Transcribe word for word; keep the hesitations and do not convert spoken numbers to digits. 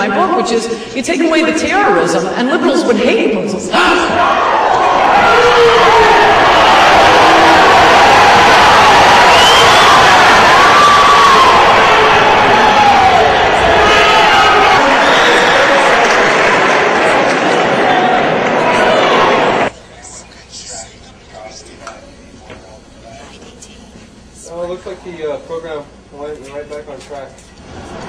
my book, which is you take away the terrorism, and liberals would hate Muslims. Oh, it looks like the uh, program went right back on track.